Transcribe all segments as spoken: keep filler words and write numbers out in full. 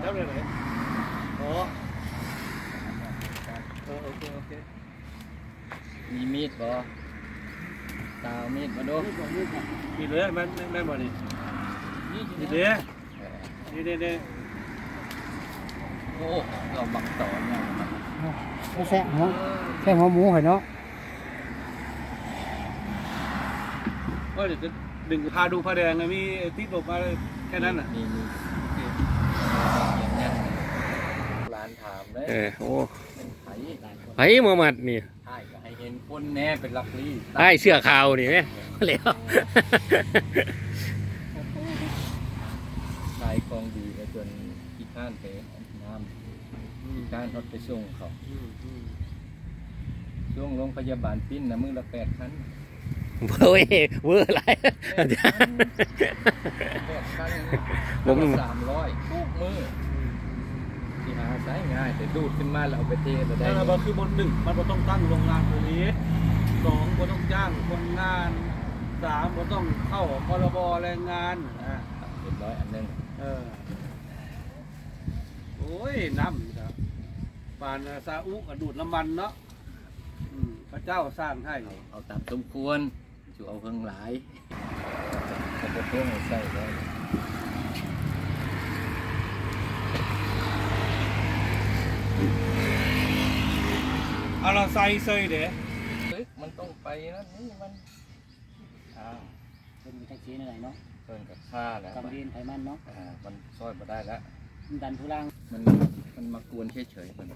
แล้วเลยไหนโอ้โอเคโอเคมีมีดบ่ตาวมีดมาดูมีเลยแม่แม่บ่ดิมีเด้นี่เด้เด้โอ้เราบังต่อเนี่ยไม่แซ่หัวแค่หัวหมูเหรอเนาะก็เดี๋ยวจะดึงพาดูผ้าแดงนะมีติดลบมาแค่นั้นน่ะนี่นี่ร้านถามเลยเออโอ้ไผ่ไผ่มามัดนี่ใช่ให้เห็นคนแน่เป็นลักลี่ไอ้เสื้อขาวนี่ไหมแล้วชายกองดีจนขี้ข้านไปน้ำขี้ข้านรถไปส่งเขาช่วงโรงพยาบาลปิ้นนะมือละแปดชั้นเว้ยเวอร์อะไรผมสามร้อยทุกมือที่หาใช้ง่ายแต่ดูดขึ้นมาแล้วเอาไปเทเราได้นั่นแหละคือบนหนึ่งมันต้องตั้งโรงงานตัวนี้สองมันต้องจ้างคนงานสามมันต้องเข้าพรบแรงงานอ่าเรียบร้อยอันนึงเออโอ้ยน้ำครับปานซาอุกระดูดน้ำมันเนาะพระเจ้าสร้างให้เอาตามสมควรจู่เอาเพิ่งหลายเขาจะเพิ่งใส่ได้เอาเราใส่เซยเด้มันต้องไปนะนี่มันอ่าเป็นมีแท็กซี่อะไรเนาะเพิ่นกับค่าแล้วกำดินไขมันเนาะอ่ามันซอยมาได้แล้วดันทุลังมันมันมากวนเฉยๆมัน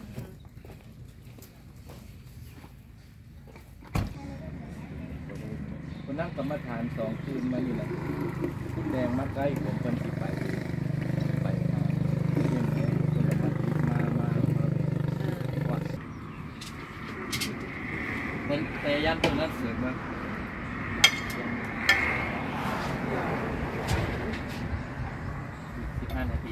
คนนั่งกรรมฐานสองคืนมานี่แหละคุณแดงมาใกล้ผมคนที่ไปไปมาคนละมามามามาเป็นแต่ยันตรงนั้นเสือกมาสิบห้านาที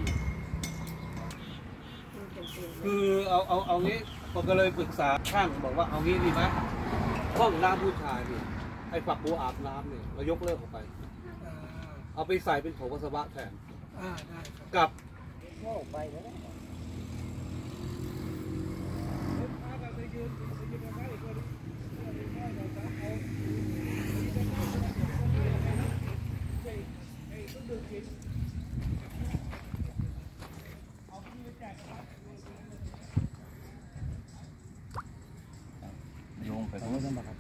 คือเอาเอาเอางี้ผมก็เลยปรึกษาช่างบอกว่าเอางี้ดีไหมห้องน้ำผู้ชายนี่ไอ้ฝักบัวอาบน้ำเนี่ยเรายกเลิกออกไปเอาไปใส่เป็นโถปัสสาวะแทนกับไปแล้วโยงไปตรงนี้ครับ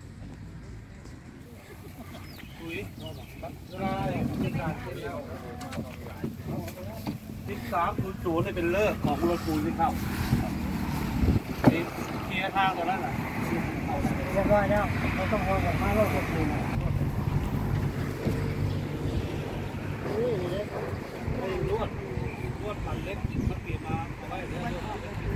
สิบสามศูนย์ศูนย์เป็นเลิกของรถปูนที่เข้านี่เคลียร์ทางตรงนั้นน่ะเรียบร้อยแล้วเราต้องเอาแบบมาโลกคนอื่นลวดลวดปั่นเล็กมันเปลี่ยนมาเอาไว้เรื่อยๆ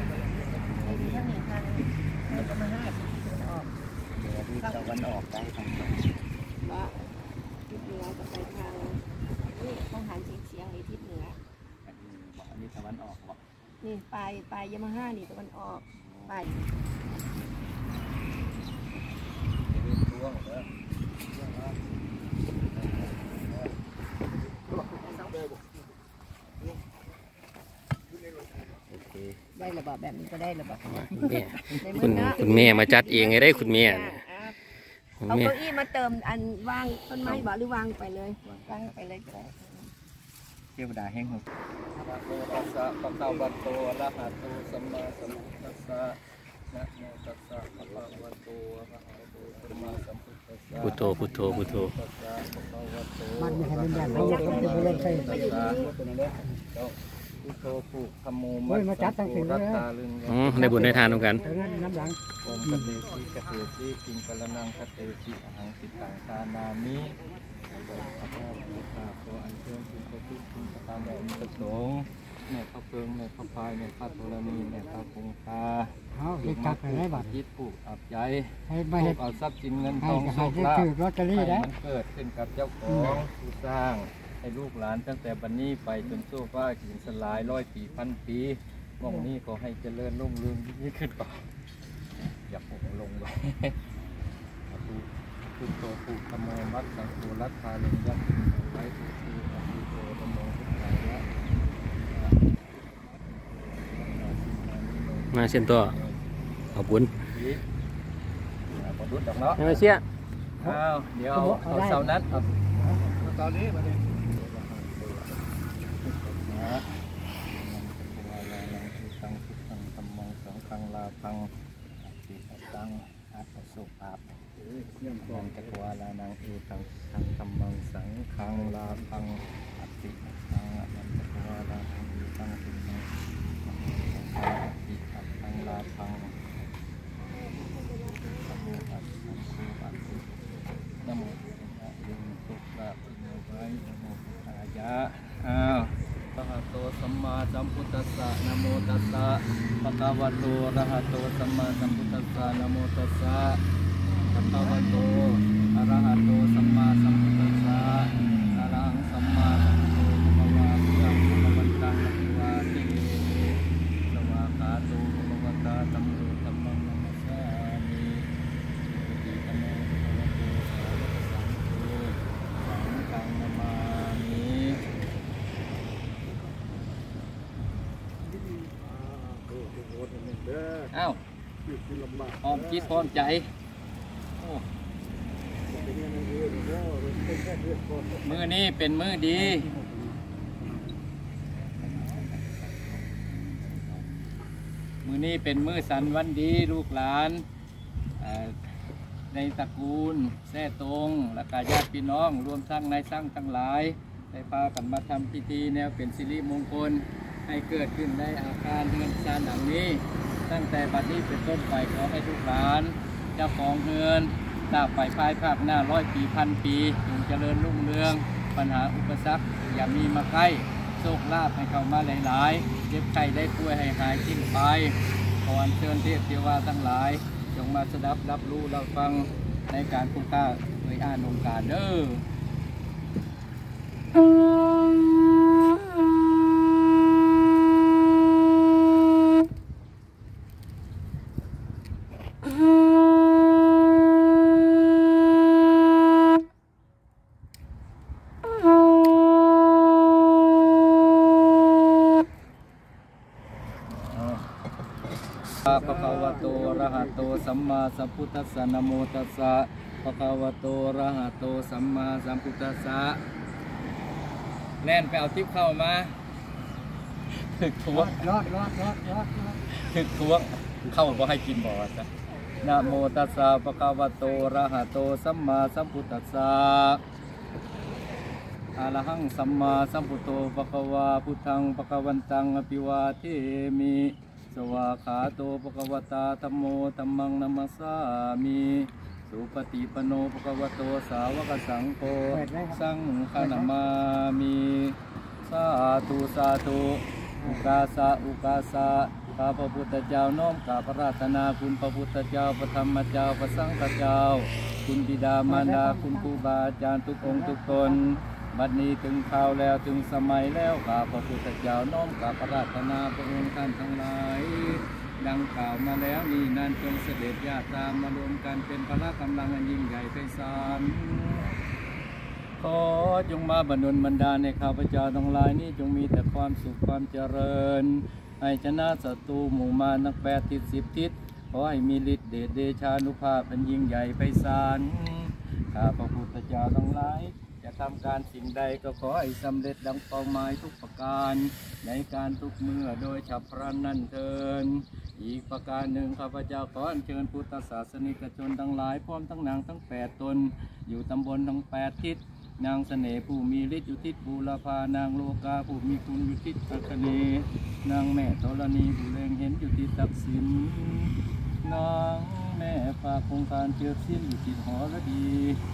มันก็มาห้าสิบออกเดี๋ยวที่ตะวันออกได้ทางว่าทิศเหนือจะไปทางนี่ต้องหันเฉียงเฉียงในทิศเหนืออันนี้ตะวันออกวะนี่ปลายปลายยามาฮ่านี่ตะวันออกปลายช่วงเลยได้ระบาดแบบนี้ก็ได้ระบาดคุณคุณแม่มาจัดเองไงได้คุณแม่เอาเก้าอี้มาเติมอันวางต้นไม้บ่หรือวางไปเลยวางไปเลยก็ได้เทวดาแห่งหุบนะโมตัสสะภะคะวะโตอะระหะโตสัมมาสัมพุทธัสสะนะโมตัสสะภะคะวะโตอะระหะโตสัมมาสัมพุทธัสสะพุทโธพุทโธพุทโธมันไม่ให้เป็นอย่างนั้นเราต้องเป็นเรื่องใช่พุทโธผูกขโมมัดมาจัดตั้งแต่รัตตาลึงในบุญในทานกันน้ำหลังโอมกเตสิกเตสิกิงกลนังกเตสิอหังสิตังตานามิพระเจ้าบูชาขออัญเชิญคุณพระพุทธคุณพระธรรมและพระสงฆ์แม่พระเพิงแม่พระพายแม่พระธรณีแม่พระคงคาเอาเด็กจับไปได้บัดยึดผูกอับใจให้ไม่ให้เอาทรัพย์สินเงินทองโชคลาภให้มันเกิดขึ้นกับเจ้าของผู้สร้างให้ลูกหลานตั้งแต่บัดนี้ไปจนโซ่ฟ้าหินสลายร้อยปีพันปีมองนี้ก็ให้เจริญรุ่งเรืองยิ่งขึ้นไปอย่าปลุกลงเลยพุทโธผูกขโมยมัดสังโฆรัตถาลงยักษ์ไว้ทุกทีอภิโภคโมทุกข์ละมาเส้นต่อเอาบุญบดุดดอกเนาะมาเชี่ยอ้าวเดี๋ยวเอาเอาเสานั้นเอาตอนนี้มาเลยตังตังตัมมังสังฆังลาพังติตังอัตสุภาพนังจักวาลานังเอตังตังตัมมังสังฆังลาพังอัติตังอันจักวาลานังเอตังติตังอัติตังลาพังนะโมตัสสะยังสุขะอิโนไว้นะโมตัสสะอ้าวอะระหะโตสัมมาสัมพุทธัสสะนะโมตัสสะภะคะวะโตอะระหะโตสัมมาสัมพุทธัสสะนะโมตัสสะภะคะวะโตอะระหะโตสัมมาสัมพุทธัสสะอะระหังสัมมาสัมพุทโธภะคะวะพุทธังภะคะวันตังอะภิวาเทมิสวากขาโตภะคะวะตาธัมโมธัมมังนัมมัสสามิติธัมโมภะคะวะโตสาวกสังโฆสังฆังนามามิ อ้าวพร้อมคิดพร้อมใจโอ้มือนี้เป็นมือดี มือนี้เป็นมือสันวันดีลูกหลานในตระกูลแท่ตรงและกาญาติพี่น้องรวมทั้งนายสร้างทั้งหลายได้พากันมาทำพิธีแนวเป็นสิริมงคลให้เกิดขึ้นในอาคารเรือนซานหลังนี้ตั้งแต่บัดนี้เป็นต้นไปขอให้ลูกหลานเจ้าของเรือนตราบไปภายภาคหน้าร้อยปีพันปีจงเจริญรุ่งเรืองปัญหาอุปสรรคอย่ามีมาใกล้โชคลาภให้เข้ามาหลายๆเจ็บไข้ได้ป่วยให้หายทิ้งไปขออัญเชิญเทพเทวาทั้งหลายจงมาสดับรับรู้รับฟังในการคุ้มค่าเผยอ่านองค์การเด้อภะคะวะโตอะระหะโตสัมมาสัมพุทธัสสะนะโมตัสสะภะคะวะโตอะระหะโตสัมมาสัมพุทธัสสะแล่นไปเอาทิพย์เข้ามาถึกทวงรอดรอดรอดรอดรอดถึกทวงเข้าบ่ให้กินบ่จ้ะนะโมตัสสะภะคะวะโตอะระหะโตสัมมาสัมพุทธัสสะอะระหังสัมมาสัมพุทโธภะคะวะพุทธังภะคะวันตังอภิวาเทมิสวากขาโตภะคะวตาธัมโมธัมมังนัมมัสสามิสุปฏิปันโนภะคะวะโตสาวกสังโฆสังฆนามามิสาธุสาธุอุกาสะอุกาสะข้าพระพุทธเจ้าน้อมกราบพระราตนาคุณพระพุทธเจ้าพระธรรมเจ้าพระสังฆเจ้าคุณบิดามารดาคุณครูบาอาจารย์ทุกองค์ทุกตนบัดนี้ถึงข่าวแล้วถึงสมัยแล้วข้าพระพุทธเจ้าน้อมกราบพระราตนาพระองค์ท่านทั้งหลายดังกล่าวมาแล้วนี่นั่นจงเสด็จญาติตามมารวมกันเป็นพละกำลังอันยิ่งใหญ่ไพศาลขอจงมาบันดลบันดาลในข้าพเจ้าทั้งหลายนี้จงมีแต่ความสุขความเจริญให้ชนะศัตรูหมู่มารนักแปดทิศสิบทิศขอให้มีฤทธิ์เดชเดชานุภาพอันยิ่งใหญ่ไพศาลข้าพระพุทธเจ้าทั้งหลายจะทำการสิ่งใดก็ขอให้สำเร็จดังเป้าหมายทุกประการในการทุกเมื่อโดยฉับพลันนั่นเทินอีกประการหนึ่งข้าพเจ้าขออัญเชิญพุทธศาสนิกชนทั้งหลายพร้อมทั้งนางทั้งแปดตนอยู่ตำบลทั้งแปดทิศนางเสน่ห์ผู้มีฤทธิ์อยู่ทิศบูรพานางโลกาผู้มีคุณอยู่ทิศอัคเนนางแม่ธรณีผู้เล็งเห็นอยู่ทิศตักสินนางแม่ฝากโครงการเจือสิ้นอยู่ทิศหอระดี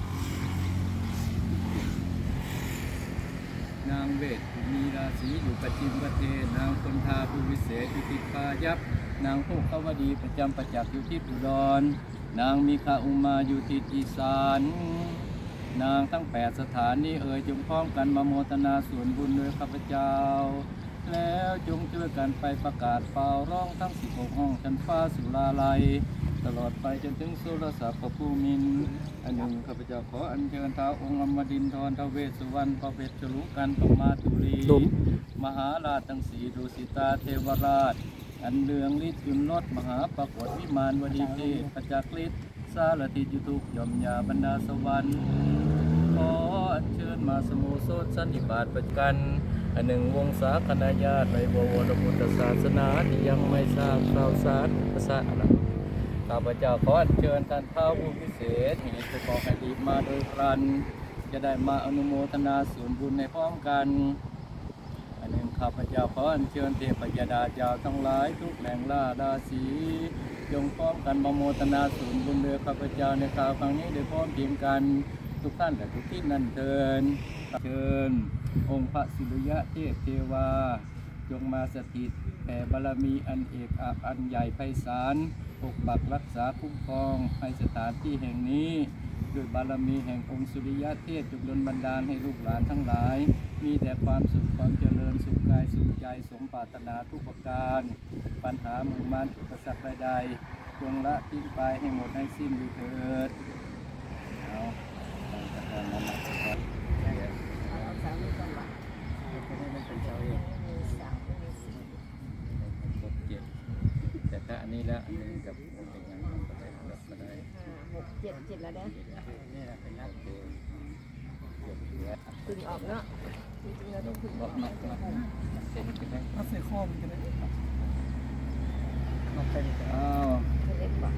นางเวทผู้มีราศีอยู่ประจิมประเทศนางคนทาผู้วิเศษอยู่ทิศพายัพนางผู้เขาวดีประจำประจักษ์อยู่ทิศอุดรนางมีคาอุมาอยู่ทิศอีสานนางทั้งแปดสถานนี้เอ่ยจงพร้อมกันมาโมทนาส่วนบุญโดยข้าพเจ้าแล้วจงช่วยกันไปประกาศเป่าร้องทั้งสิบหกห้องชั้นฟ้าสุราลัยตลอดไปจนถึงสุรศักดิ์พระภูมินอันหนึ่งข้าพเจ้าขออัญเชิญท้าวองค์อมดินทรทเวสสุวรรณพระเพชรฉลุกันปมาตุลีมหาราชทั้งสี่ดุสิตาเทวราชออันเรืองฤทธิ์จุลลดมหาปรากฏวิมานวดีเทพประจักษ์ฤทธิ์สารติจุทุกยมยาบรรดาสวรรค์ขออัญเชิญมาสมุโสดสันนิบาตประกันอันหนึ่งวงศาคณาญาติในบวรพุทธศาสนาที่ยังไม่ทราบข่าวสารภาษาอะไรข้าพเจ้าขออัญเชิญท่านพระผู้พิเศษมีสุขให้ดีมาโดยพลันจะได้มาอนุโมทนาส่วนบุญในพร้อมกันอันหนึ่งข้าพเจ้าขออัญเชิญเทพยดาเจ้าทั้งหลายทุกแหล่งล่าราศีจงพร้อมกันมาโมทนาส่วนบุญเรือข้าพเจ้าในคราวครั้งนี้โดยพร้อมเพียงกันทุกท่านและทุกที่นั่นเทินเชิญองค์พระศิริยะเทพเทวาจงมาสถิตแผ่บารมีอันเอกอักอันใหญ่ไพศาลปกปักรักษาคุ้มครองให้สถานที่แห่งนี้ด้วยบารมีแห่งองค์สุริยะเทพจงดลบันดาลให้ลูกหลานทั้งหลายมีแต่ความสุขความเจริญสุขกายสุขใจสมปรารถนาทุกประการปัญหามุ่งมั่นอุปสรรคใดๆจงละทิ้งไปให้หมดให้สิ้นด้วยเถิดเอาตั้งแต่ตอนนั้นนะครับแต่ถ้าอันนี้แล้วอันนี้กับเป็นยังไงก็ได้ก็ได้หกเจ็ดเจ็ดแล้วเด้อนี่แหละเป็นนักเตะเก็บเหลือตึงออกเนาะจริงๆเราต้องถึงออกนักนักเตะกันได้เอาใส่ข้อมันกันได้อ้าวเล็กกว่า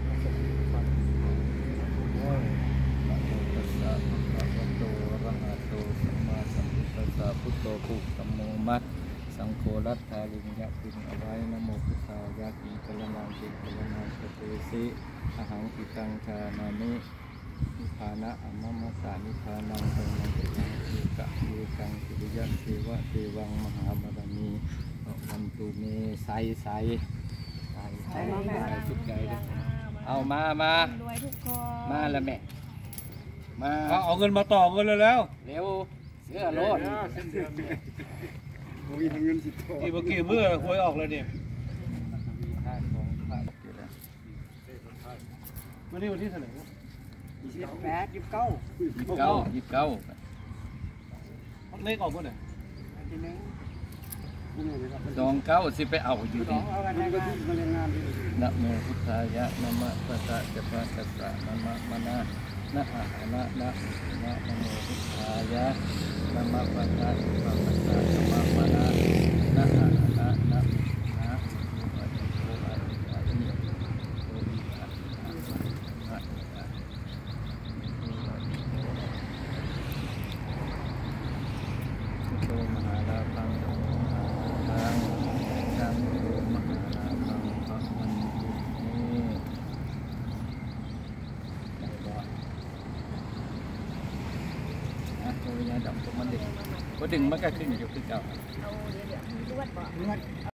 โอ้ยนะโมตัสสะภะคะวะโตอะระหะโตสัมมาสัมพุทธัสสะพุทโธปุตัมโมมัสสังโฆรัตถาลิงยะปิงเอาไว้นะโมพุทธายะปิกะละนังปิกะละนังสเตสิอหังปิตังชานามินิพพานะอมมะสานิพพานังตังนังติยังสุกะเยกังสุริยะเทวะเทวังมหาบารมีอันตุเมไสไสไสไสสุดใจเลยเอามามารวยทุกคนมาแล้วแม่มาเอาเอาเงินมาต่อเงินเลยแล้วเร็วเสื้อโลดมีทั้งเงินสิทองกี่เมื่อกี้เมื่อหวยออกเลยเนี่ยค่าของค่าเกี่ยวแล้ววันนี้วันที่เท่าไหร่ยี่สิบแปดยี่สิบเก้ายี่สิบเก้ายี่สิบเก้าเลขออกเมื่อไหร่ทีนึงสองเก้าสิไปเอาอยู่สอดีงเอากันได้ก็มาเรียนงานดีนะโมพุทธายะนะมะพะทะจะพะตัสสะนะมะมะนะนะอะนะนะนะนะโมพุทธายะนะมะพะทะจะพะตัสสะนะมะมะนะนะอะนะนะนะโออะโออะอะนิโออิอะนะนะโตมหาลาภังโตมหาลาภังจังโตมหาลาภังพระมันตุนี้ได้บ่นะโอ้ยยาดำพวกมันดึงพอดึงมันก็ขึ้นอยู่คือเก่าเอาเดี๋ยวเดี๋ยวรวดบ่เลือด